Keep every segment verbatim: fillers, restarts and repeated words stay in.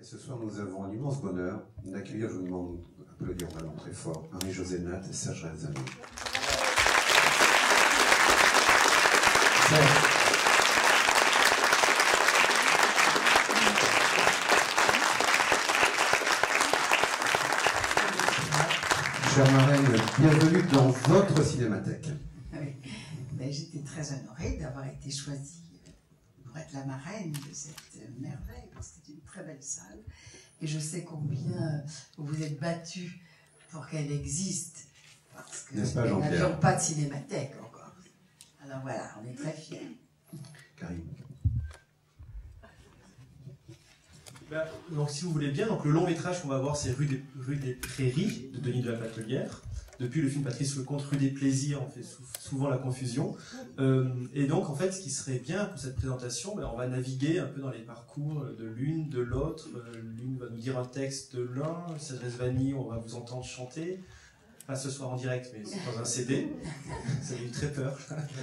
Et ce soir, nous avons l'immense bonheur d'accueillir, je vous demande d'applaudir vraiment très fort, Marie-Josée Natte et Serge Rezani. Chère marraine, bienvenue dans votre cinémathèque. Oui. Ben, j'étais très honorée d'avoir été choisie pour être la marraine de cette merveille, parce que c'est une très belle salle. Et je sais combien vous vous êtes battus pour qu'elle existe, parce que nous n'avions pas de cinémathèque encore. Alors voilà, on est très fiers. Karim. Ben, donc, si vous voulez bien, donc, le long métrage qu'on va voir, c'est Rue des, Rue des Prairies de Denis de la Batelière. Depuis le film Patrice Lecomte, Rue des Plaisirs, on fait sou souvent la confusion. Euh, et donc, en fait, ce qui serait bien pour cette présentation, ben, on va naviguer un peu dans les parcours de l'une, de l'autre. Euh, l'une va nous dire un texte de l'un, Serge Rezani, on va vous entendre chanter. Pas ce soir en direct, mais c'est dans un C D. Ça m'a eu très peur.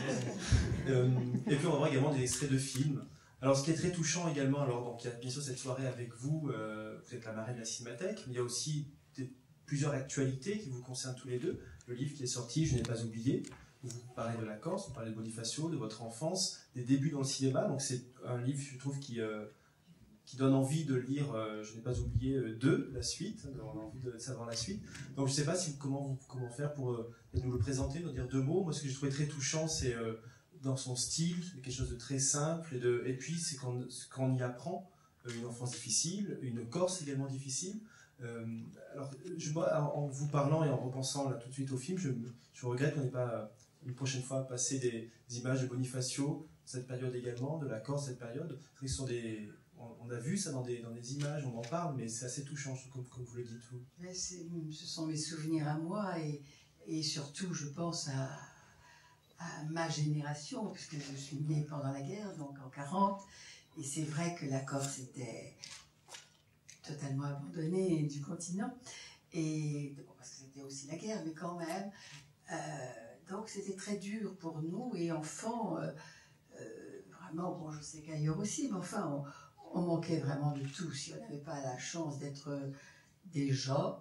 euh, et puis, on va voir également des extraits de films. Alors, ce qui est très touchant également, alors, donc, il y a bien sûr cette soirée avec vous, euh, vous êtes la marraine de la Cinémathèque, mais il y a aussi des, plusieurs actualités qui vous concernent tous les deux. Le livre qui est sorti, Je n'ai pas oublié, où vous parlez de la Corse, vous parlez de Bonifacio, de votre enfance, des débuts dans le cinéma. Donc, c'est un livre, je trouve, qui, euh, qui donne envie de lire euh, Je n'ai pas oublié euh, deux, la suite, on a envie de savoir la suite. Donc, je ne sais pas si, comment, vous, comment faire pour euh, nous le présenter, nous dire deux mots. Moi, ce que j'ai trouvé très touchant, c'est. Euh, dans son style, quelque chose de très simple, et, de, et puis c'est qu'on qu'on y apprend euh, une enfance difficile, une Corse également difficile. Euh, alors, je, en, en vous parlant et en repensant là, tout de suite au film, je, je regrette qu'on n'ait pas une prochaine fois passé des, des images de Bonifacio, cette période également, de la Corse, cette période. Ce sont des, on, on a vu ça dans des, dans des images, on en parle, mais c'est assez touchant, comme, comme vous le dites vous. Ce sont mes souvenirs à moi, et, et surtout, je pense à... à ma génération, puisque je suis née pendant la guerre, donc en quarante, et c'est vrai que la Corse était totalement abandonnée du continent, et bon, parce que c'était aussi la guerre, mais quand même, euh, donc c'était très dur pour nous, et enfants, euh, euh, vraiment, bon, je sais qu'ailleurs aussi, mais enfin, on, on manquait vraiment de tout, si on n'avait pas la chance d'être des gens,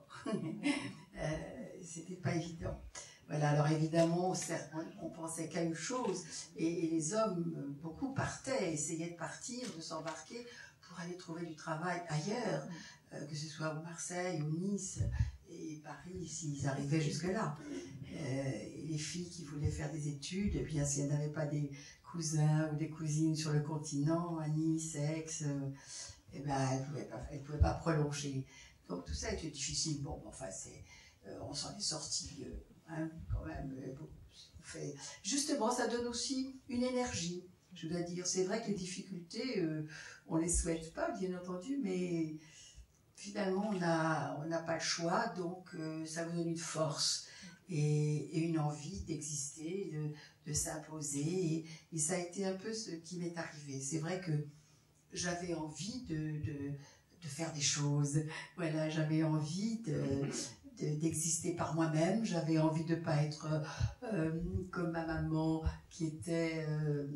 euh, c'était pas évident. Voilà, alors évidemment, on pensait qu'à une chose, et, et les hommes, beaucoup partaient, essayaient de partir, de s'embarquer pour aller trouver du travail ailleurs, euh, que ce soit au Marseille, ou Nice, et Paris, s'ils arrivaient jusque-là. Euh, les filles qui voulaient faire des études, et bien si elles n'avaient pas des cousins ou des cousines sur le continent, à Nice, Aix, euh, eh ben, elles ne pouvaient pas, elles pouvaient pas prolonger. Donc tout ça était difficile. Bon, enfin, c'est, euh, on s'en est sorti. Euh, Hein, quand même, fait... Justement, ça donne aussi une énergie, je dois dire. C'est vrai que les difficultés, euh, on ne les souhaite pas, bien entendu, mais finalement, on n'a on n'a pas le choix, donc euh, ça vous donne une force et, et une envie d'exister, de, de s'imposer. Et, et ça a été un peu ce qui m'est arrivé. C'est vrai que j'avais envie de, de, de faire des choses. Voilà, j'avais envie de... d'exister par moi-même, j'avais envie de ne pas être euh, comme ma maman qui était euh,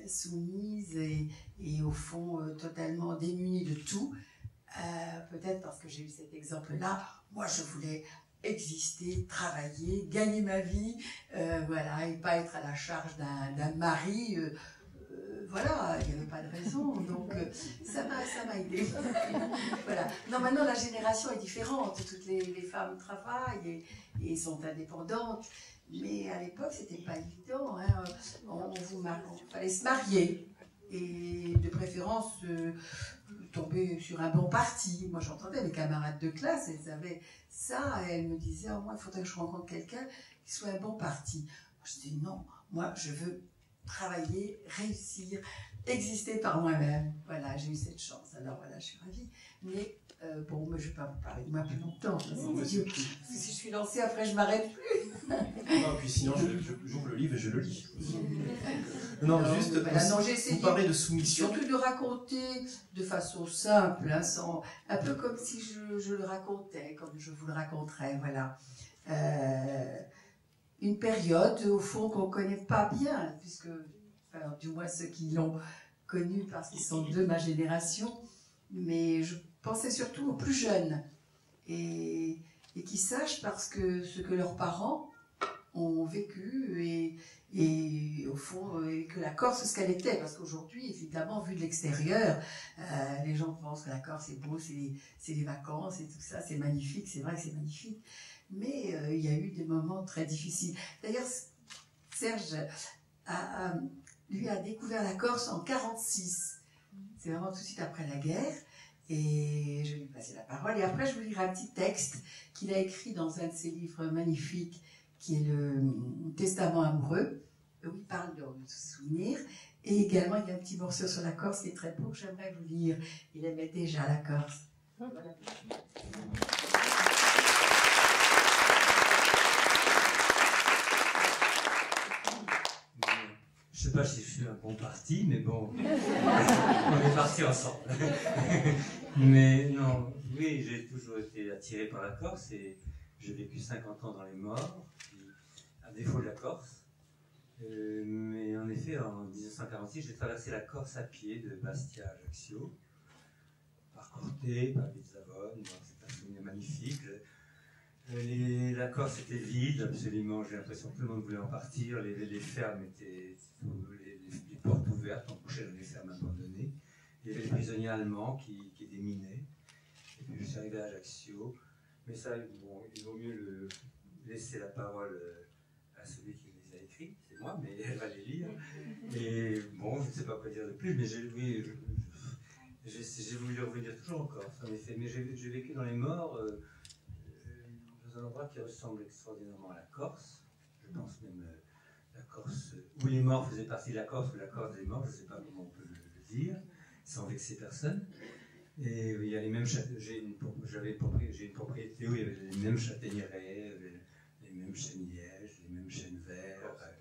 soumise et, et au fond euh, totalement démunie de tout. Euh, peut-être parce que j'ai eu cet exemple-là, moi je voulais exister, travailler, gagner ma vie, euh, voilà, et pas être à la charge d'un d'un mari. Euh, euh, voilà, il n'y avait pas de raison, donc euh, ça m'a ça m'a aidé. Voilà. Non, maintenant la génération est différente, toutes les, les femmes travaillent et, et sont indépendantes, mais à l'époque c'était pas évident, hein. on, on vous mar... on fallait se marier et de préférence euh, tomber sur un bon parti. Moi j'entendais mes camarades de classe, elles avaient ça, et elles me disaient oh, moi il faudrait que je rencontre quelqu'un qui soit un bon parti. Moi, je dis non, moi je veux travailler, réussir, exister par moi-même. Voilà, j'ai eu cette chance. Alors voilà, je suis ravie. Mais euh, bon, moi, je ne vais pas vous parler de moi plus longtemps. Non, parce que si je suis lancée, après, je ne m'arrête plus. Non, puis sinon, j'ouvre le livre et je le lis. Non, non juste, voilà, non, j'ai essayé, vous parlez de soumission. Surtout de raconter de façon simple, hein, sans, un peu comme si je, je le racontais, comme je vous le raconterais, voilà. Euh, une période, au fond, qu'on ne connaît pas bien, puisque, enfin, du moins ceux qui l'ont connu, parce qu'ils sont de ma génération, mais je pensais surtout aux plus jeunes et, et qui sachent parce que ce que leurs parents ont vécu et, et au fond et que la Corse ce qu'elle était, parce qu'aujourd'hui évidemment vu de l'extérieur euh, les gens pensent que la Corse c'est beau, c'est les, c'est les vacances et tout ça, c'est magnifique, c'est vrai que c'est magnifique, mais euh, il y a eu des moments très difficiles. D'ailleurs Serge a, a, lui a découvert la Corse en quarante-six, c'est vraiment tout de suite après la guerre. Et je vais lui passer la parole. Et après, je vous lirai un petit texte qu'il a écrit dans un de ses livres magnifiques, qui est le Testament amoureux, où il parle de ses souvenirs. Et également, il y a un petit morceau sur la Corse qui est très beau, que j'aimerais vous lire. Il aimait déjà la Corse. Voilà. Je ne sais pas si je suis un bon parti, mais bon, on est partis ensemble. Mais non, oui, j'ai toujours été attiré par la Corse et j'ai vécu cinquante ans dans les morts, à défaut de la Corse. Euh, mais en effet, en mille neuf cent quarante-six, j'ai traversé la Corse à pied de Bastia à Ajaccio, par Corté, par Lisbonne. Bon, c'est un souvenir magnifique. Les, la Corse était vide, absolument. J'ai l'impression que tout le monde voulait en partir. Les, les, les fermes étaient, les, les portes ouvertes, on couchait dans les fermes abandonnées. Il y avait les prisonniers allemands qui, qui déminaient. Et puis je suis arrivé à Ajaccio. Mais ça, bon, il vaut mieux le, laisser la parole à celui qui les a écrits. C'est moi, mais elle va les lire. Et bon, je ne sais pas quoi dire de plus, mais j'ai, oui, j'ai voulu revenir toujours en Corse, en effet. Mais j'ai vécu dans les morts. Euh, un endroit qui ressemble extraordinairement à la Corse, je pense même euh, la Corse, où les morts faisaient partie de la Corse, ou la Corse des morts, je ne sais pas comment on peut le, le dire, sans vexer personne. Et il y a les mêmes châtaigneraies, j'ai une, une propriété où il y avait les mêmes châtaigneraies, les mêmes chênes lièges, les mêmes chênes verts.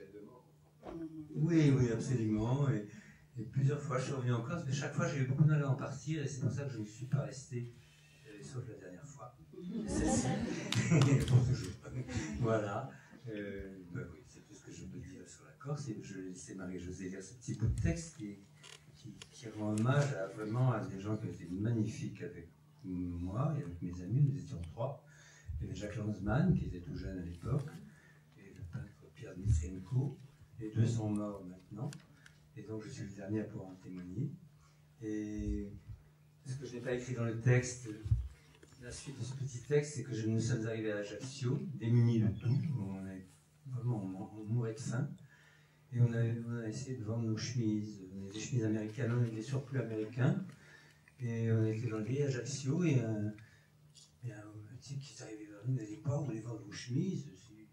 Oui, oui, absolument. Et, et plusieurs fois je suis revenu en Corse, mais chaque fois j'ai eu beaucoup de mal à en partir, et c'est pour ça que je ne suis pas resté, euh, sauf la dernière fois. Celle-ci, pour toujours. Voilà. Euh, ben oui, c'est tout ce que je peux dire sur la Corse. Et je vais laisser Marie-Josée lire ce petit bout de texte qui, qui, qui rend hommage à, vraiment à des gens qui ont été magnifiques avec moi et avec mes amis. Nous étions trois. Il y avait Jacques Lanzmann, qui était tout jeune à l'époque, et le peintre Pierre Dmitrienko. Les deux sont morts maintenant. Et donc je suis le dernier à pouvoir en témoigner. Et ce que je n'ai pas écrit dans le texte, la suite de ce petit texte, c'est que nous sommes arrivés à Ajaccio, démunis de tout, on est, vraiment on, on mourait de faim, et on a, on a essayé de vendre nos chemises, on avait des chemises américaines, on avait des surplus américains, et on était dans le vieil Ajaccio, et un, et un, un type qui est arrivé vers nous, il a dit « Pas, vous voulez vendre vos chemises ?»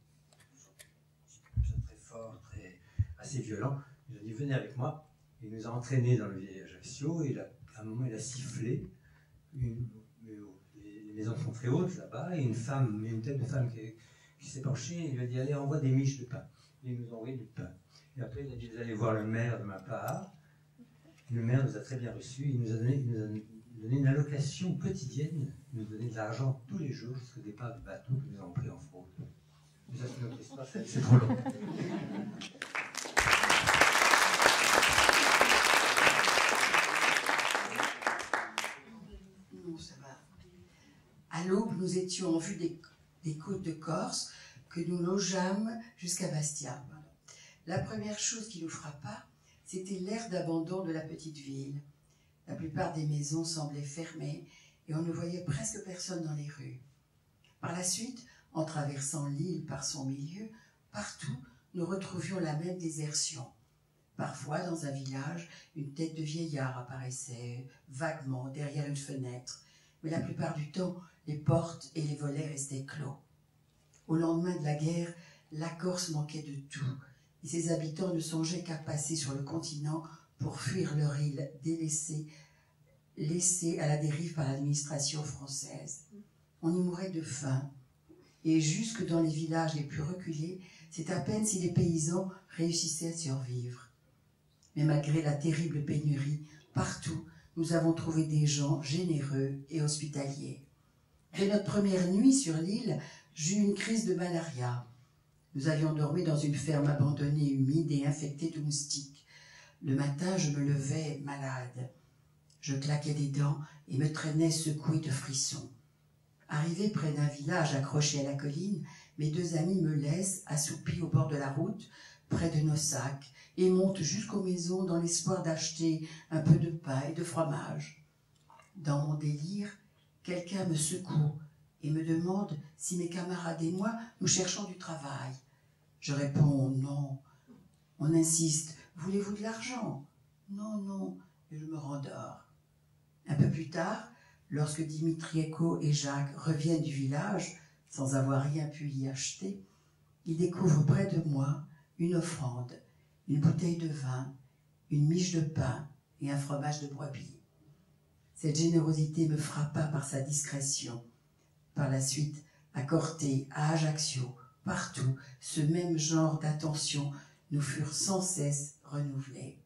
C'est très fort, très, assez violent. Il a dit « Venez avec moi », il nous a entraînés dans le vieil Ajaccio, et il a, à un moment il a sifflé, une, les maisons sont très hautes là-bas, et une femme, une tête de femme qui, qui s'est penchée, et il lui a dit « Allez, envoie des miches de pain ». Et il nous a envoyé du pain. Et après, il a dit « Vous allez voir le maire de ma part ». Le maire nous a très bien reçus, il nous a donné, il nous a donné une allocation quotidienne, il nous donnait de l'argent tous les jours jusqu'au départ du bateau que nous avons pris en fraude. Mais ça, c'est notre histoire, c'est trop long. À l'aube, nous étions en vue des, des côtes de Corse, que nous logeâmes jusqu'à Bastia. La première chose qui nous frappa, c'était l'air d'abandon de la petite ville. La plupart des maisons semblaient fermées et on ne voyait presque personne dans les rues. Par la suite, en traversant l'île par son milieu, partout, nous retrouvions la même désertion. Parfois, dans un village, une tête de vieillard apparaissait vaguement derrière une fenêtre, mais la plupart du temps, les portes et les volets restaient clos. Au lendemain de la guerre, la Corse manquait de tout, et ses habitants ne songeaient qu'à passer sur le continent pour fuir leur île délaissée, laissée à la dérive par l'administration française. On y mourait de faim, et jusque dans les villages les plus reculés, c'est à peine si les paysans réussissaient à survivre. Mais malgré la terrible pénurie, partout, nous avons trouvé des gens généreux et hospitaliers. Dès notre première nuit sur l'île, j'eus une crise de malaria. Nous avions dormi dans une ferme abandonnée, humide et infectée de moustiques. Le matin, je me levais malade. Je claquais des dents et me traînait secouée de frissons. Arrivé près d'un village accroché à la colline, mes deux amis me laissent, assoupis au bord de la route, près de nos sacs, et montent jusqu'aux maisons dans l'espoir d'acheter un peu de pain et de fromage. Dans mon délire, quelqu'un me secoue et me demande si mes camarades et moi, nous cherchons du travail. Je réponds non. On insiste, voulez-vous de l'argent? Non, non, et je me rendors. Un peu plus tard, lorsque Dimitrieko et Jacques reviennent du village, sans avoir rien pu y acheter, ils découvrent près de moi une offrande, une bouteille de vin, une miche de pain et un fromage de brebis. Cette générosité me frappa par sa discrétion. Par la suite, à Corté, à Ajaccio, partout, ce même genre d'attention nous furent sans cesse renouvelés.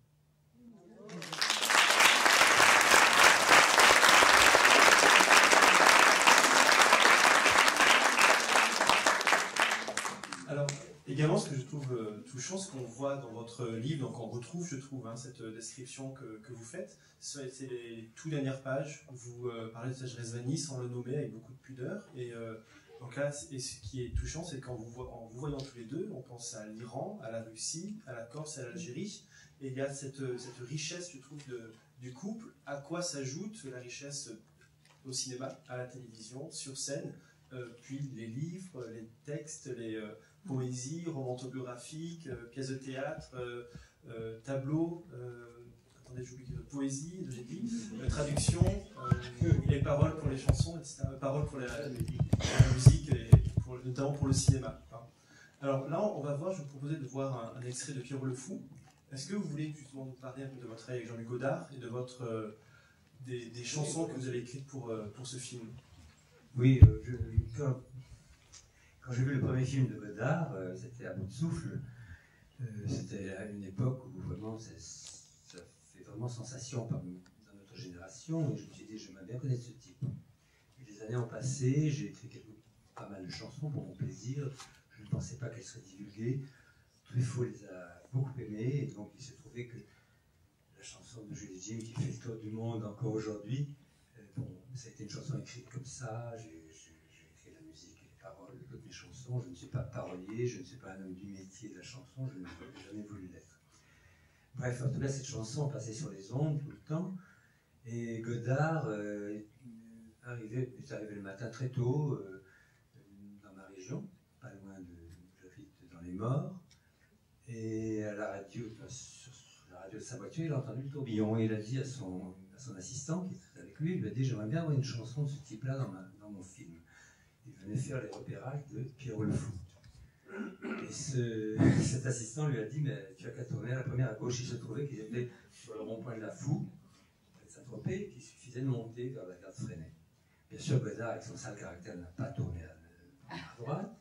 Alors, également, ce que je trouve euh, touchant, ce qu'on voit dans votre livre, donc on retrouve, je trouve, hein, cette description que, que vous faites, c'est les toutes dernières pages, vous euh, parlez de Serge Rezvani sans le nommer, avec beaucoup de pudeur, et euh, donc là, et ce qui est touchant, c'est qu'en vous, en vous voyant tous les deux, on pense à l'Iran, à la Russie, à la Corse et à l'Algérie, et il y a cette, cette richesse, je trouve, de, du couple, à quoi s'ajoute la richesse au cinéma, à la télévision, sur scène, euh, puis les livres, les textes, les euh, poésies, romans autobiographiques, euh, pièces de théâtre, euh, euh, tableaux, euh, attendez, j'oublie que poésie, j'ai dit, euh, traduction, euh, les paroles pour les chansons, et cetera. Paroles pour la, la musique, et pour, notamment pour le cinéma. Hein. Alors là, on va voir, je vous proposais de voir un, un extrait de Pierrot le Fou. Est-ce que vous voulez justement nous parler un peu de votre travail avec Jean-Luc Godard et de votre, euh, des, des chansons que vous avez écrites pour, euh, pour ce film? Oui, euh, je, quand, quand j'ai vu le premier film de Godard, euh, c'était À bout de souffle. Euh, c'était à une époque où vraiment ça, ça fait vraiment sensation parmi, dans notre génération, et je me suis dit, j'aimerais bien connaître ce type. Et les années ont passé, j'ai écrit quelques, pas mal de chansons pour mon plaisir, je ne pensais pas qu'elles seraient divulguées. Truffaut les a beaucoup aimées, et donc il s'est trouvé que la chanson de Julie Jim qui fait le tour du monde encore aujourd'hui, euh, bon, ça a été une chanson écrite comme ça, j'ai écrit la musique et les paroles de toutes mes chansons, je ne suis pas parolier, je ne suis pas un homme du métier de la chanson, je n'ai jamais voulu l'être. Bref, en tout cas, cette chanson passait sur les ondes tout le temps, et Godard euh, arrivait, est arrivé le matin très tôt euh, dans ma région, pas loin de j'habite dans les Morts, et à la radio, sur la radio de sa voiture, il a entendu le tourbillon, et il a dit à son, à son assistant qui était avec lui, il lui a dit, j'aimerais bien avoir une chanson de ce type-là dans, dans mon film. Il venait faire les repérages de Pierrot le Fou. Et ce, cet assistant lui a dit, mais tu as qu'à tourner à la première à gauche. Il se trouvait qu'ils étaient sur le rond-point de la Fou, de Saint-Tropez, qu'il suffisait de monter vers la gare de Fresnay. Bien sûr, Godard, avec son sale caractère, n'a pas tourné à, à droite.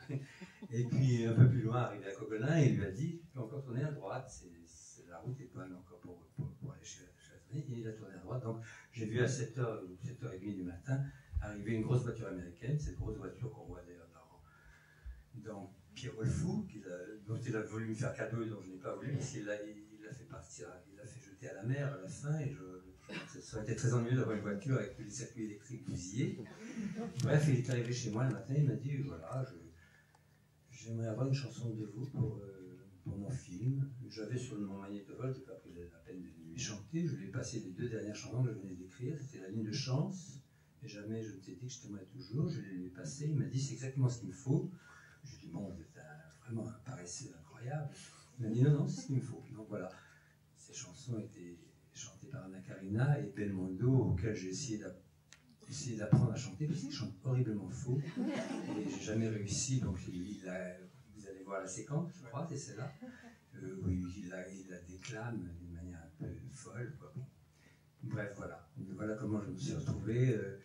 Et puis, un peu plus loin, arrivé à Coquelin, il lui a dit, tu peux encore tourner à droite, c'est, la route est bonne encore pour, pour, pour aller chez, chez la Fresnay. Et il a tourné à droite. Donc, j'ai vu à sept heures ou sept heures trente du matin arriver une grosse voiture américaine, cette grosse voiture qu'on voit d'ailleurs dans, dans Pierrot le Fou, a, dont il a voulu me faire cadeau et dont je n'ai pas voulu, parce qu'il l'a fait partir, il l'a fait jeter à la mer à la fin, et je, je, ça aurait été très ennuyeux d'avoir une voiture avec les circuits électriques bousillés. Bref, il est arrivé chez moi le matin, il m'a dit, voilà, j'aimerais avoir une chanson de vous pour, euh, pour mon film. J'avais sur mon magnétophone, je n'ai pas pris la peine de lui chanter, je lui ai passé les deux dernières chansons que je venais d'écrire, c'était La ligne de chance, et jamais je ne t'ai dit que je t'aimerais toujours, je les lui ai passées, il m'a dit, c'est exactement ce qu'il me faut. Je lui ai dit, bon, vous êtes un, vraiment un paresseux incroyable. Il m'a dit, non, non, c'est ce qu'il me faut. Donc voilà, ces chansons étaient chantées par Anna Karina et Belmondo, auquel j'ai essayé d'apprendre à chanter, parce qu'il chante horriblement faux, et j'ai jamais réussi, donc il a, vous allez voir la séquence, je crois, c'est celle-là, euh, où il la, il la déclame d'une manière un peu folle, quoi. Bon. Bref, voilà. Voilà comment je me suis retrouvé euh,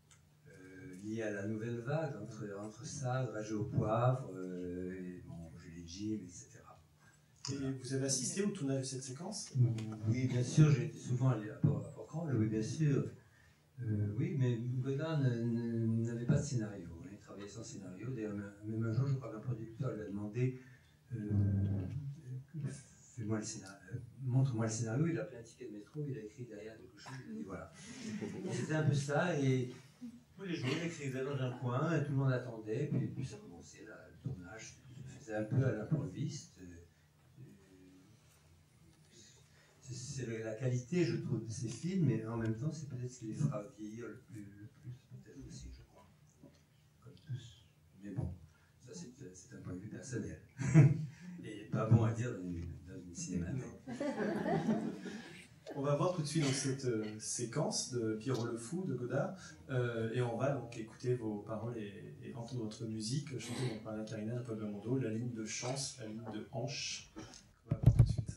euh, lié à la nouvelle vague, entre, entre ça, Dragé au poivre, euh, et bon, Julie Jim, et cetera. Et vous avez assisté au tournage de cette séquence? Oui, bien sûr, j'ai été souvent allé à Port-Crange, oui, bien sûr. Euh, oui, mais Godard n'avait pas de scénario, il travaillait sans scénario. D'ailleurs, même un jour, je crois qu'un producteur lui a demandé euh, fais-moi le scénario, euh, montre-moi le scénario. Il a pris un ticket de métro, il a écrit derrière de quelque chose, et voilà. C'était un peu ça, et tous les jours, j'écrivais dans un coin, et tout le monde attendait, puis, puis ça commençait, là, le tournage se faisait un peu à l'improviste. C'est la qualité, je trouve, de ces films, mais en même temps, c'est peut-être ce qui les fera vieillir le plus, le plus peut-être aussi, je crois. Comme tous. Mais bon, ça c'est un point de vue personnel. Et pas bon à dire dans une, dans une cinémathèque. On va voir tout de suite donc, cette euh, séquence de Pierrot le Fou de Godard, euh, et on va donc écouter vos paroles et, et entendre votre musique chantée donc, par la Carina et Paul Belmondo, la ligne de chance, la ligne de hanche. On va voir tout de suite.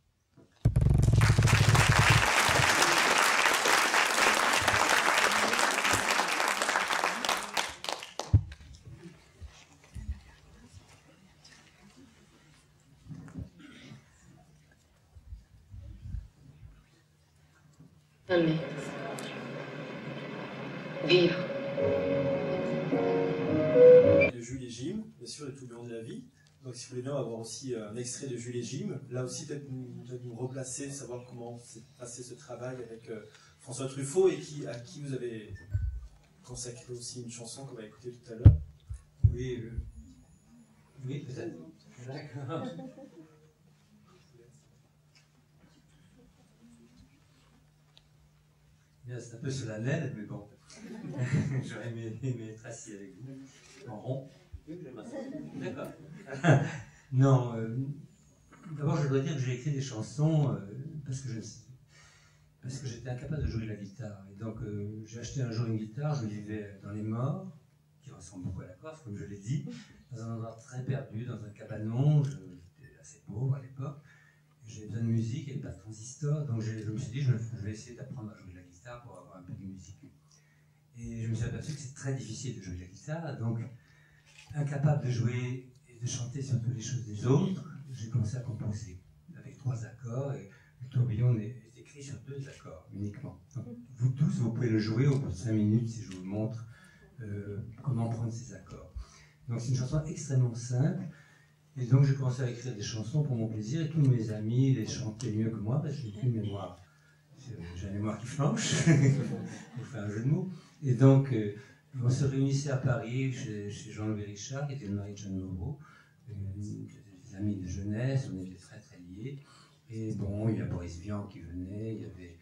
Aimer. Vivre. De Jules et Jim, bien sûr, et tout le long de la vie. Donc, si vous voulez bien, on va voir aussi un extrait de Jules et Jim. Là aussi, peut-être nous, peut nous replacer, savoir comment s'est passé ce travail avec euh, François Truffaut, et qui, à qui vous avez consacré aussi une chanson qu'on va écouter tout à l'heure. Oui, euh... oui, peut-être. D'accord. C'est un peu solennel, mais bon, j'aurais aimé, aimé être assis avec vous, en rond. D'accord. Non, euh, d'abord je dois dire que j'ai écrit des chansons euh, parce que je parce que j'étais incapable de jouer la guitare. Et donc euh, j'ai acheté un jour une guitare, je vivais dans les Morts, qui ressemble beaucoup à la Corse, comme je l'ai dit, dans un endroit très perdu, dans un cabanon, j'étais assez pauvre à l'époque. J'ai besoin de musique et pas de transistor, donc je me suis dit je, je vais essayer d'apprendre à jouer de la guitare pour avoir un peu de musique. Et je me suis aperçu que c'est très difficile de jouer de la guitare, donc incapable de jouer et de chanter sur toutes les choses des autres, j'ai commencé à composer avec trois accords, et le tourbillon est écrit sur deux accords uniquement. Donc, vous tous, vous pouvez le jouer au bout de cinq minutes si je vous montre euh, comment prendre ces accords. Donc c'est une chanson extrêmement simple. Et donc j'ai commencé à écrire des chansons pour mon plaisir, et tous mes amis les chantaient mieux que moi, parce que j'ai une mémoire, j'ai une mémoire qui flanche, pour faire un jeu de mots. Et donc euh, on se réunissait à Paris chez, chez Jean-Louis Richard, qui était le mari de Jeanne Moreau, euh, des amis de jeunesse, on était très très liés. Et bon, il y a Boris Vian qui venait, il y avait,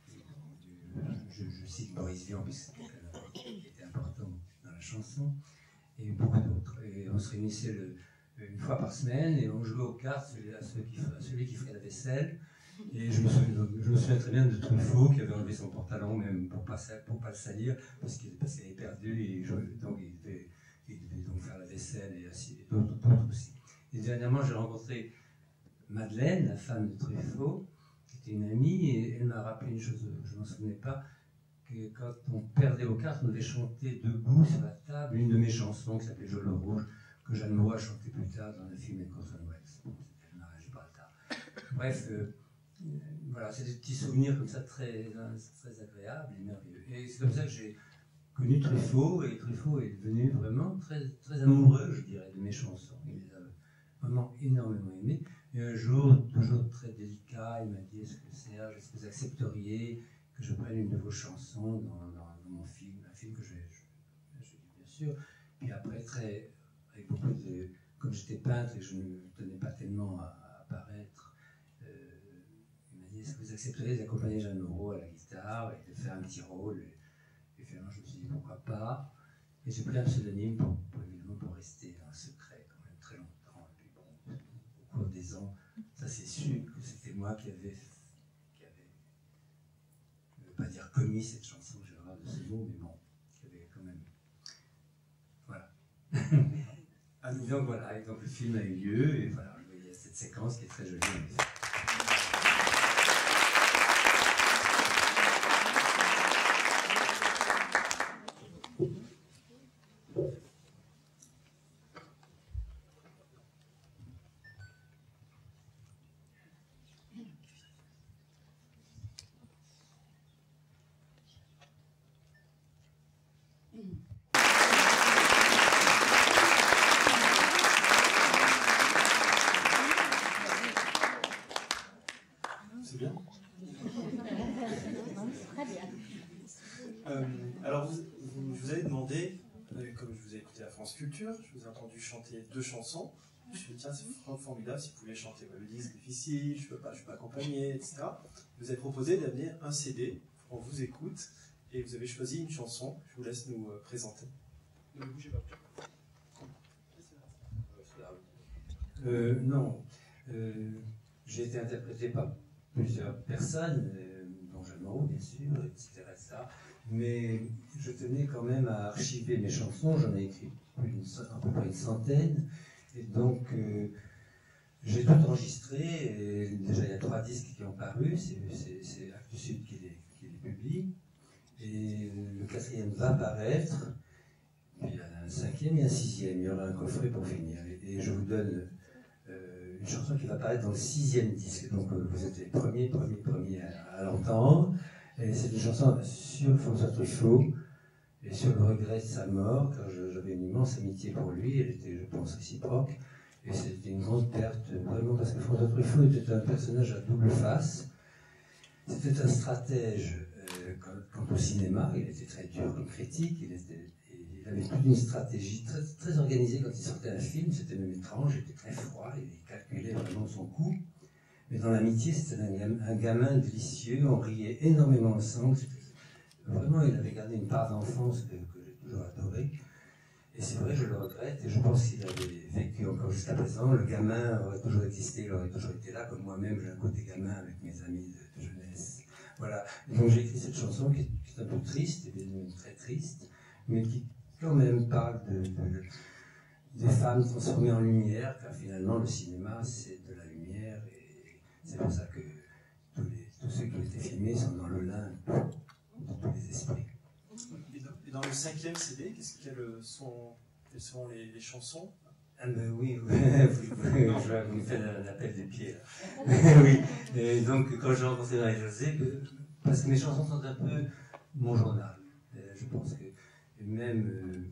euh, je, je cite Boris Vian, puisque c'était qui était important dans la chanson, et beaucoup d'autres. Et on se réunissait le une fois par semaine, et on jouait aux cartes, celui, à celui, qui, à celui qui ferait la vaisselle. Et je me, souviens, je me souviens très bien de Truffaut qui avait enlevé son pantalon même pour ne pas, pas le salir, parce qu'il avait perdu, et je, donc il devait, il devait donc faire la vaisselle, et, et d'autres aussi. Et dernièrement, j'ai rencontré Madeleine, la femme de Truffaut, qui était une amie, et elle m'a rappelé une chose, je ne m'en souvenais pas, que quand on perdait aux cartes, on devait chanter debout sur la table une de mes chansons qui s'appelait Jolo Rouge, que Jeanne Moreau a chanté plus tard dans le film Orson Welles. Bon, c'était le mariage de Baltar. Bref, euh, euh, voilà, c'est des petits souvenirs comme ça très, très agréables et merveilleux. Et c'est comme ça que j'ai connu Truffaut, et Truffaut est devenu vraiment très, très amoureux, je dirais, de mes chansons. Il les a vraiment énormément aimées. Et un jour, toujours très délicat, il m'a dit: est-ce que Serge, est-ce que vous accepteriez que je prenne une de vos chansons dans, dans, dans mon film, un film que je vais. Je, je dis bien sûr. Puis après, très. Avec beaucoup de, comme j'étais peintre et que je ne tenais pas tellement à, à apparaître, euh, il m'a dit: est-ce que vous accepteriez d'accompagner Jeanne Moreau à la guitare et de faire un petit rôle? Et, et finalement, je me suis dit pourquoi pas. Et j'ai pris un pseudonyme pour, pour, évidemment, pour rester un secret quand même très longtemps. Et puis bon, au cours des ans, ça c'est sûr que c'était moi qui avais, qui avait, je ne veux pas dire commis cette chanson, j'ai horreur de ce mot, mais bon, qui avait quand même, voilà. Ah, donc voilà, et donc le film a eu lieu, et voilà, il y a cette séquence qui est très jolie. C'est bien. Alors, vous, vous, je vous avais demandé, euh, comme je vous ai écouté à France Culture, je vous ai entendu chanter deux chansons. Je me suis dit, tiens, c'est formidable si vous pouvez chanter. Vous m'avez dit, c'est difficile, je ne peux pas, je suis pas accompagné, et cetera. Je vous ai proposé d'amener un C D, on vous écoute, et vous avez choisi une chanson. Je vous laisse nous euh, présenter. Ne bougez pas. Euh, non. Euh, j'ai été interprété par plusieurs personnes, euh, dont Jeanne Moreau, bien sûr, et cetera, et cetera. Mais je tenais quand même à archiver mes chansons. J'en ai écrit une, à peu près une centaine. Et donc, euh, j'ai tout enregistré. Et déjà, il y a trois disques qui ont paru. C'est Actes Sud qui les, qui les publie. Et le quatrième va paraître. Puis il y en a un cinquième et un sixième. Il y aura un coffret pour finir. Et, et je vous donne euh, une chanson qui va paraître dans le sixième disque. Donc, euh, vous êtes les premiers, premiers, premiers à, à l'entendre. Et c'est une chanson sur François Truffaut et sur le regret de sa mort, car j'avais une immense amitié pour lui, elle était, je pense, réciproque. Et c'était une grande perte, vraiment, parce que François Truffaut était un personnage à double face. C'était un stratège euh, quant, quant au cinéma, il était très dur comme critique, il, était, il avait toute une stratégie très, très organisée quand il sortait un film, c'était même étrange, il était très froid, il calculait vraiment son coup. Mais dans l'amitié, c'était un, gamin, un gamin délicieux, on riait énormément ensemble. Vraiment, il avait gardé une part d'enfance que, que j'ai toujours adorée. Et c'est vrai, je le regrette, et je pense qu'il avait vécu encore jusqu'à présent. Le gamin aurait toujours existé, il aurait toujours été là, comme moi-même, j'ai un côté gamin avec mes amis de, de jeunesse. Voilà. Et donc j'ai écrit cette chanson qui est, qui est un peu triste, et bien très triste, mais qui quand même parle de, de, des femmes transformées en lumière, car finalement, le cinéma, c'est de la lumière. Et c'est pour ça que tous, les, tous ceux qui ont été filmés sont dans le lin de tous les esprits. Et dans, et dans le cinquième C D, qu'est-ce qu'elles sont, quelles sont les, les chansons? Ah ben oui, vous, vous, vous me faites un appel des pieds là. Oui. Et donc quand j'ai rencontré Marie-Josée, parce que mes chansons sont un peu mon journal. Je pense que même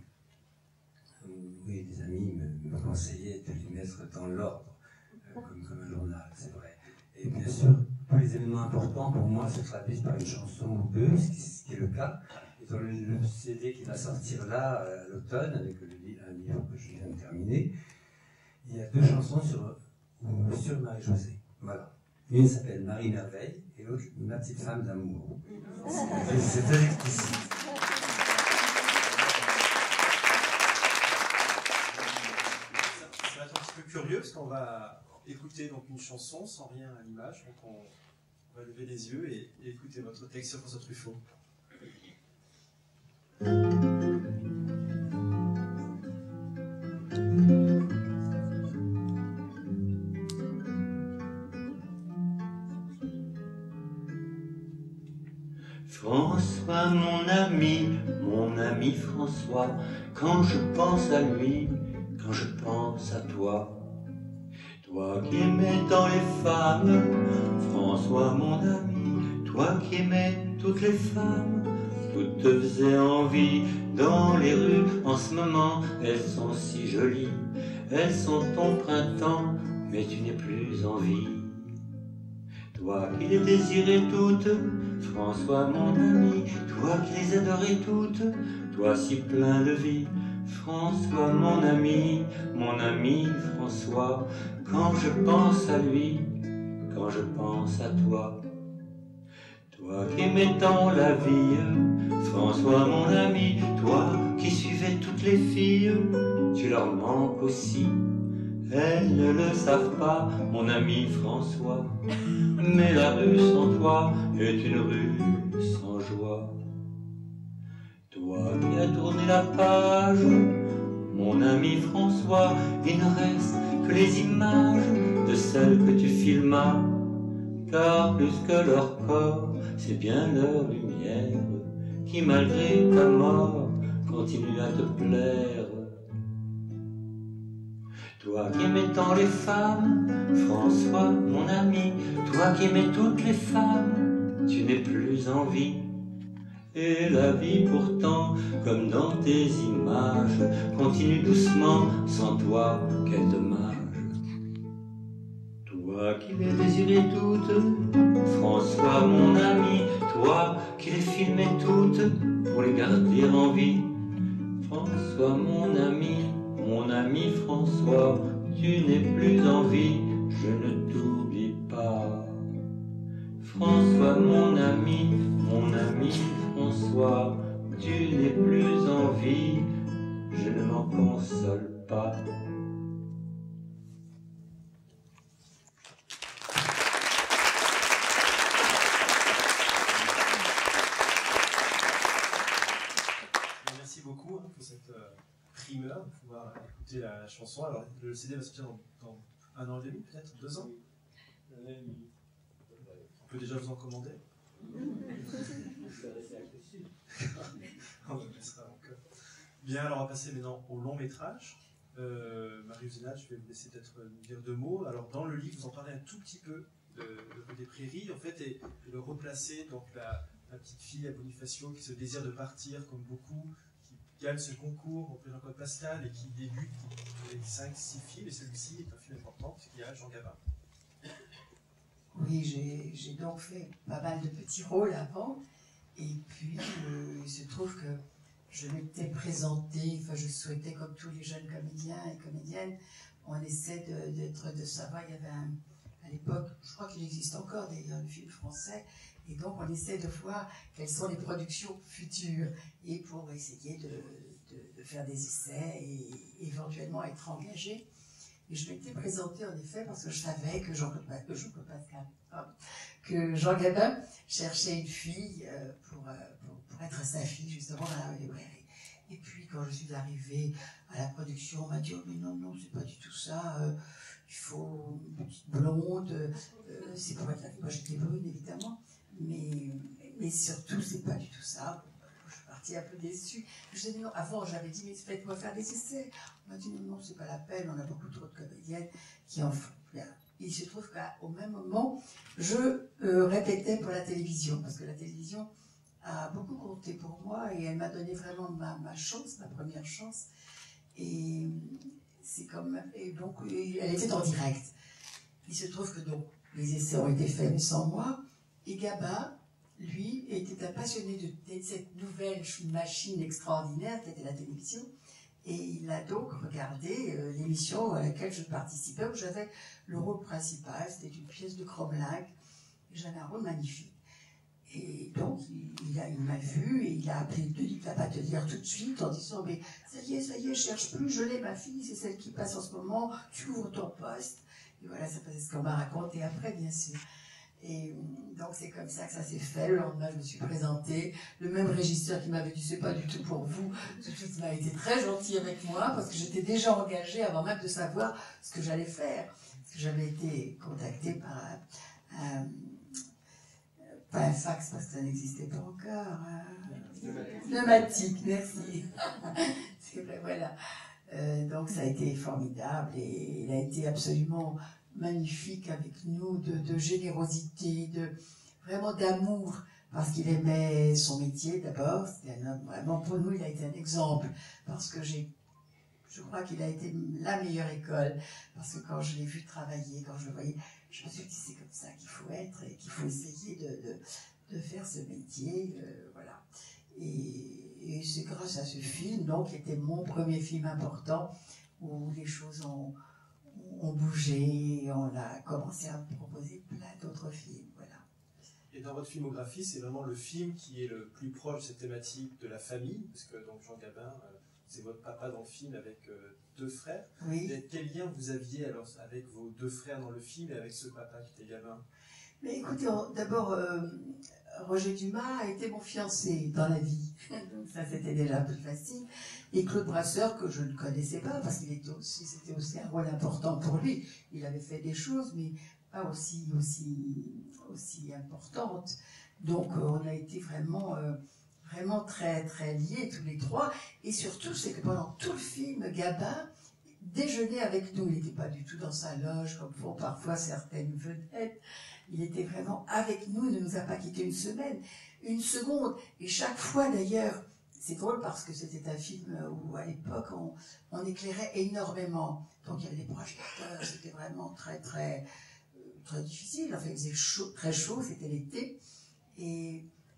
euh, oui, des amis me, me conseillaient de les mettre dans l'ordre, euh, comme, comme un journal, c'est vrai. Et bien sûr, tous les événements importants pour moi se traduisent par une chanson ou deux, ce qui, ce qui est le cas. Et dans le, le C D qui va sortir là, à l'automne, avec le, un livre que je viens de terminer, il y a deux chansons sur, sur Marie-Josée. Voilà. Une s'appelle Marie Merveille et l'autre Ma petite femme d'amour. C'est très explicite. Ça va être un petit peu curieux parce qu'on va écouter donc une chanson sans rien à l'image, donc on, on va lever les yeux et, et écouter votre texte sur François Truffaut. François, mon ami, mon ami François, quand je pense à lui, quand je pense à toi, toi qui aimais tant les femmes, François mon ami, toi qui aimais toutes les femmes, toutes te faisaient envie dans les rues. En ce moment, elles sont si jolies, elles sont ton printemps, mais tu n'es plus en vie. Toi qui les désirais toutes, François mon ami, toi qui les adorais toutes, toi si plein de vie, François mon ami, mon ami François, quand je pense à lui, quand je pense à toi. Toi qui aimais tant la vie, François mon ami, toi qui suivais toutes les filles, tu leur manques aussi. Elles ne le savent pas, mon ami François, mais la rue sans toi est une rue sans joie. Toi qui as tourné la page, mon ami François, il ne reste que les images de celles que tu filmas, car plus que leur corps, c'est bien leur lumière qui, malgré ta mort, continue à te plaire. Toi qui aimais tant les femmes, François, mon ami, toi qui aimais toutes les femmes, tu n'es plus en vie. Et la vie pourtant, comme dans tes images, continue doucement, sans toi, quel dommage. Toi qui les désirais toutes, François, mon ami, toi qui les filmais toutes pour les garder en vie. François, mon ami, mon ami François, tu n'es plus en vie, je ne t'oublie pas. François, mon ami, mon ami François, tu n'es plus en vie, je ne m'en console pas. Merci beaucoup hein, pour cette euh, primeur de pouvoir écouter la, la chanson. Alors, le C D va sortir dans, dans un an et demi, peut-être deux ans. On peut déjà vous en commander. On laissera encore. Bien, alors on va passer maintenant au long métrage. Euh, Marie-Eusena, je vais vous laisser peut-être nous dire deux mots. Alors, dans le livre, vous en parlez un tout petit peu de, de, des prairies, en fait, et, et de replacer donc la, la petite fille à Bonifacio qui se désire de partir, comme beaucoup, qui gagne ce concours auprès de Jean-Claude Pascal et qui débute avec cinq six films. Et celui-ci est un film important puisqu'il y a Jean Gabin. Oui, j'ai donc fait pas mal de petits rôles avant. Et puis, euh, il se trouve que je m'étais présentée, enfin, je souhaitais, comme tous les jeunes comédiens et comédiennes, on essaie de, de, de savoir, il y avait un, à l'époque, je crois qu'il existe encore d'ailleurs, le film français, et donc on essaie de voir quelles sont les productions futures, et pour essayer de, de, de faire des essais et éventuellement être engagé. Et je m'étais présentée en effet parce que je savais que Jean, que Jean, que Jean Gabin cherchait une fille pour, pour, pour être sa fille justement dans la librairie. Et puis quand je suis arrivée à la production, on m'a dit oh, mais non, non, c'est pas du tout ça, euh, il faut une petite blonde, euh, c'est pour être la fille. Moi j'étais brune évidemment, mais, mais surtout c'est pas du tout ça. Je suis partie un peu déçue. Je disais non, avant j'avais dit mais faites-moi faire des essais. On m'a dit non, non, c'est pas la peine, on a beaucoup trop de comédiennes qui en font. Bien. Il se trouve qu'au même moment, je euh, répétais pour la télévision, parce que la télévision a beaucoup compté pour moi et elle m'a donné vraiment ma, ma chance, ma première chance. Et c'est comme et donc elle était en direct. Il se trouve que donc les essais ont été faits mais sans moi. Et Gabin, lui, était un passionné de, de cette nouvelle machine extraordinaire qui était la télévision. Et il a donc regardé euh, l'émission à laquelle je participais, où j'avais le rôle principal. C'était une pièce de Cromlinck. J'avais un rôle magnifique. Et donc, il, il m'a vu et il a appelé Denis Clapatelière tout de suite en disant « Mais ça y est, ça y est, je cherche plus, je l'ai, ma fille, c'est celle qui passe en ce moment, tu ouvres ton poste. » Et voilà, c'est ce qu'on m'a raconté après, bien sûr. Et donc c'est comme ça que ça s'est fait. Le lendemain, je me suis présentée. Le même régisseur qui m'avait dit c'est pas du tout pour vous, tout de suite il m'a été très gentil avec moi parce que j'étais déjà engagée avant même de savoir ce que j'allais faire. Parce que j'avais été contactée par un, un, pas un fax parce que ça n'existait pas encore. Un, pneumatique, merci. C'est vrai, voilà. Euh, donc ça a été formidable et il a été absolument magnifique avec nous, de, de générosité, de vraiment d'amour, parce qu'il aimait son métier d'abord. C'était un homme, vraiment pour nous, il a été un exemple, parce que j'ai, je crois qu'il a été la meilleure école, parce que quand je l'ai vu travailler, quand je le voyais, je me suis dit c'est comme ça qu'il faut être et qu'il faut essayer de, de, de faire ce métier, euh, voilà. Et, et c'est grâce à ce film, donc, qui était mon premier film important, où les choses ont on bougeait, on a commencé à me proposer plein d'autres films, voilà. Et dans votre filmographie, c'est vraiment le film qui est le plus proche de cette thématique de la famille, parce que donc Jean Gabin, euh, c'est votre papa dans le film avec euh, deux frères. Oui. Et quel lien vous aviez alors avec vos deux frères dans le film et avec ce papa qui était Gabin? Mais écoutez, d'abord, euh, Roger Dumas a été mon fiancé dans la vie, donc ça c'était déjà plus facile. Et Claude Brasseur, que je ne connaissais pas, parce qu'il était aussi, c'était aussi un rôle important pour lui. Il avait fait des choses, mais pas aussi, aussi, aussi importantes. Donc euh, on a été vraiment, euh, vraiment très, très liés tous les trois. Et surtout, c'est que pendant tout le film, Gabin déjeunait avec nous. Il n'était pas du tout dans sa loge, comme font parfois certaines vedettes. Il était vraiment avec nous, il ne nous a pas quitté une semaine, une seconde. Et chaque fois d'ailleurs, c'est drôle parce que c'était un film où à l'époque on, on éclairait énormément. Donc il y avait des projecteurs, c'était vraiment très très très difficile. Enfin il faisait chaud, très chaud, c'était l'été. Et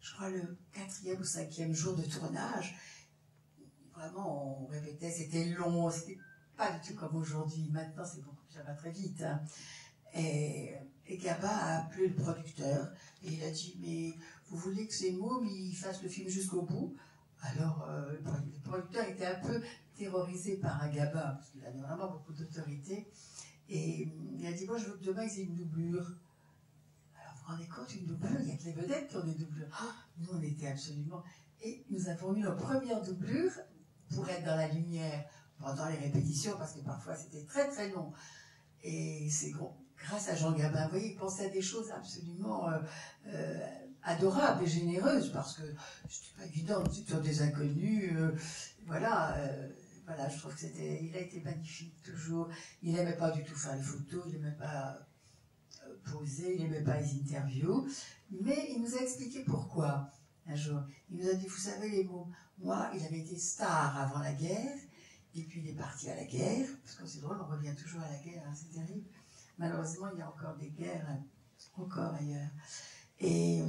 je crois, le quatrième ou cinquième jour de tournage. Vraiment, on répétait, c'était long, c'était pas du tout comme aujourd'hui. Maintenant, c'est beaucoup, ça va très vite. Hein. Et, et Gabin a appelé le producteur et il a dit, mais vous voulez que ces mômes ils fassent le film jusqu'au bout? Alors, euh, le producteur était un peu terrorisé par un Gabin, parce qu'il avait vraiment beaucoup d'autorité. Et il a dit, moi, je veux que demain, ils aient une doublure. Alors, vous vous rendez compte, une doublure, il n'y a que les vedettes qui ont des doublures. Oh, nous, on était absolument... Et nous avons eu nos premières doublures pour être dans la lumière pendant les répétitions, parce que parfois, c'était très, très long. Et c'est grâce à Jean Gabin, vous voyez, il pensait à des choses absolument euh, euh, adorables et généreuses, parce que c'était pas évident, c'était sur des inconnus, euh, voilà... Euh, Voilà, je trouve que c'était, il a été magnifique toujours. Il n'aimait pas du tout faire les photos, il n'aimait pas euh, poser, il n'aimait pas les interviews. Mais il nous a expliqué pourquoi. Un jour, il nous a dit, vous savez les mots, moi, il avait été star avant la guerre, et puis il est parti à la guerre, parce que c'est drôle, on revient toujours à la guerre, hein, c'est terrible. Malheureusement, il y a encore des guerres, encore ailleurs. Et,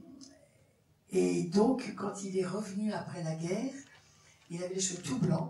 et donc, quand il est revenu après la guerre, il avait les cheveux tout blancs,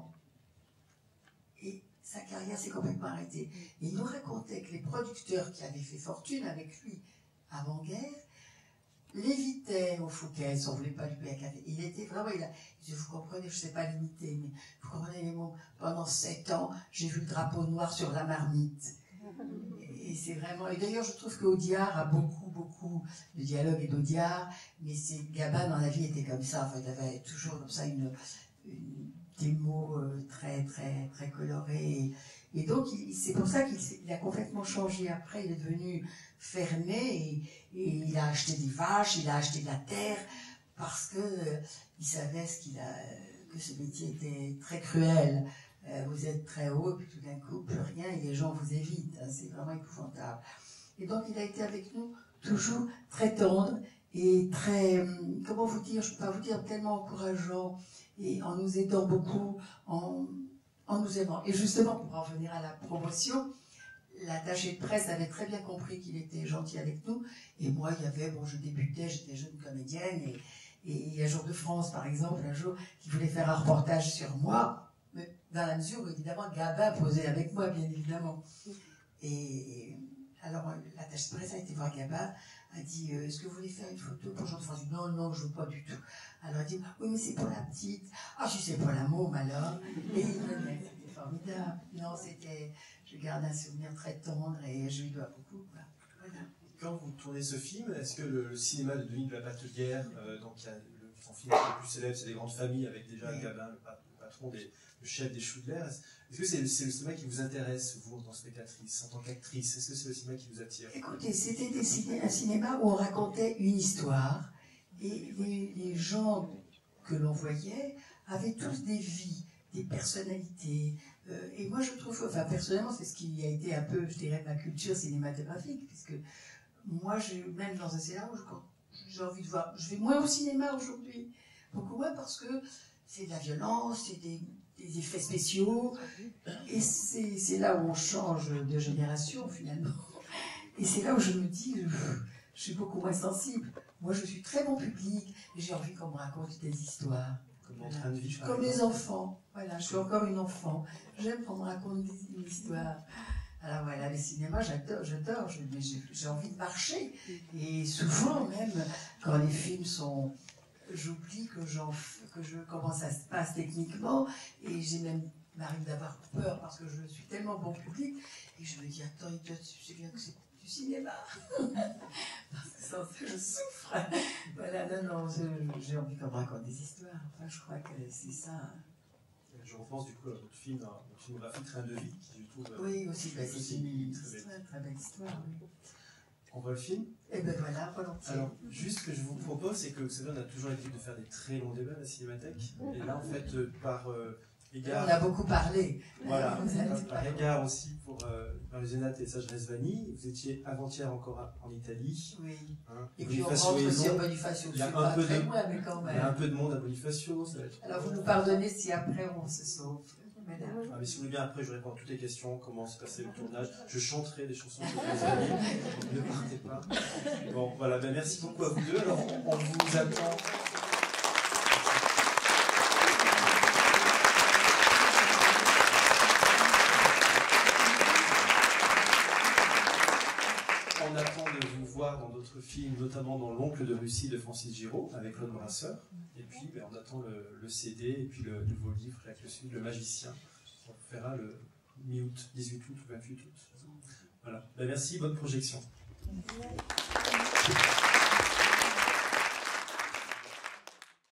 et sa carrière s'est complètement arrêtée. Et il nous racontait que les producteurs qui avaient fait fortune avec lui avant-guerre l'évitaient au Fouquet's, on ne voulait pas lui payer un café. Il était vraiment, il a, il dit, vous comprenez, je ne sais pas l'imiter, mais vous comprenez les mots, pendant sept ans, j'ai vu le drapeau noir sur la marmite. Et c'est vraiment, et d'ailleurs je trouve qu'Audiard a beaucoup, beaucoup de dialogue et d'Audiard, mais c'est Gabin dans la vie était comme ça, enfin, il avait toujours comme ça une... une des mots euh, très, très, très colorés. Et, et donc, c'est pour ça qu'il a complètement changé. Après, il est devenu fermé et, et il a acheté des vaches, il a acheté de la terre, parce que euh, il savait ce qu'il a, que ce métier était très cruel. Euh, vous êtes très haut, puis tout d'un coup, plus rien, et les gens vous évitent. Hein, c'est vraiment épouvantable. Et donc, il a été avec nous toujours très tendre et très, comment vous dire, je ne peux pas vous dire, tellement encourageant, et en nous aidant beaucoup, en, en nous aimant. Et justement, pour en venir à la promotion, l'attaché de presse avait très bien compris qu'il était gentil avec nous, et moi, il y avait, bon, je débutais, j'étais jeune comédienne, et, et il y a Jour de France, par exemple, un jour, qui voulait faire un reportage sur moi, mais dans la mesure où, évidemment, Gabin posait avec moi, bien évidemment. Et alors, l'attaché de presse a été voir Gabin, a dit, euh, est-ce que vous voulez faire une photo pour Jour de France? Non, non, je ne veux pas du tout. Alors, elle dit, oui, mais c'est pour la petite. Ah, si c'est pour la môme, alors. Et il venait, c'était formidable. Non, c'était, je garde un souvenir très tendre et je lui dois beaucoup. Voilà. Quand vous tournez ce film, est-ce que le, le cinéma de Denis de la Batelière, euh, donc il y a le, son film le plus célèbre, c'est Les Grandes Familles, avec déjà oui. Gabin, le, le patron, des, le chef des Choux de l'air, est-ce que c'est le, le cinéma qui vous intéresse, vous, en tant que spectatrice, en tant qu'actrice? Est-ce que c'est le cinéma qui vous attire? Écoutez, c'était des ciné, un cinéma où on racontait une histoire, et les, les gens que l'on voyait avaient tous des vies, des personnalités. Euh, et moi, je trouve, enfin, personnellement, c'est ce qui a été un peu, je dirais, ma culture cinématographique, puisque moi, je, même dans un cinéma où j'ai envie de voir, je vais moins au cinéma aujourd'hui, beaucoup moins parce que c'est de la violence, c'est des, des effets spéciaux, et c'est là où on change de génération, finalement. Et c'est là où je me dis, je, je suis beaucoup moins sensible. Moi, je suis très bon public, et j'ai envie qu'on me raconte des histoires. Comme en train de vivre. Comme les enfants. Voilà, je suis encore une enfant. J'aime qu'on me raconte une histoire. Alors voilà, le cinéma, j'adore, j'adore, j'ai envie de marcher. Et souvent, même, quand les films sont... J'oublie que, que je, comment ça se passe techniquement, et j'ai même m'arrive d'avoir peur parce que je suis tellement bon public, et je me dis, attends, il doit se souvenir que c'est du cinéma. Parce que sans ça, je souffre. Voilà, non, non, j'ai envie qu'on me raconte des histoires. Enfin, je crois que c'est ça. Je repense du coup à notre film, notre filmographie Train de vie, qui je trouve... Oui, aussi, bah, c'est une très, très, très belle histoire. Oui. On voit le film? Et ben voilà, volontiers. Alors, juste ce que je vous propose, c'est que c'est vrai, on a toujours l'habitude de faire des très longs débats à la Cinémathèque. Et là, en fait, euh, par euh, égard... On a beaucoup parlé. Voilà, par, par égard aussi pour euh, Marie-Zénat et Sage Resvani, vous étiez avant-hier encore à, en Italie. Oui. Hein, et puis on rentre aussi à Bonifacio. Il y a un peu de, loin, mais quand même. Il y a un peu de monde à Bonifacio. Ça va être... Alors vous nous pardonnez si après on se sauve. Voilà. Ah, mais si vous voulez bien, après, je réponds à toutes les questions, comment se passait le tournage. Je chanterai des chansons que vous avez, donc ne partez pas. Bon, voilà, ben, merci beaucoup à vous deux. Alors, on vous attend. On attend de vous voir dans d'autres films, notamment dans L'Oncle de Russie de Francis Giraud, avec Claude Brasseur. Et puis, ben, on attend le, le C D et puis le nouveau livre avec le, le magicien. On le fera le mi-août, dix-huit août ou vingt-huit août. Voilà. Ben, merci, bonne projection. Merci.